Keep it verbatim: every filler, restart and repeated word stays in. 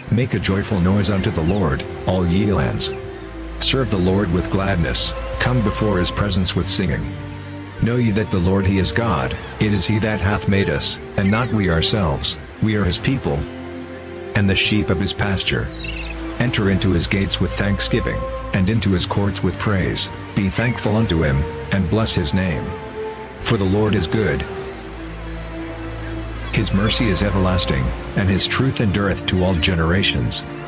Make a joyful noise unto the Lord, all ye lands. Serve the Lord with gladness, come before his presence with singing. Know ye that the Lord he is God, it is he that hath made us, and not we ourselves, we are his people, and the sheep of his pasture. Enter into his gates with thanksgiving, and into his courts with praise, be thankful unto him, and bless his name. For the Lord is good. His mercy is everlasting, and his truth endureth to all generations.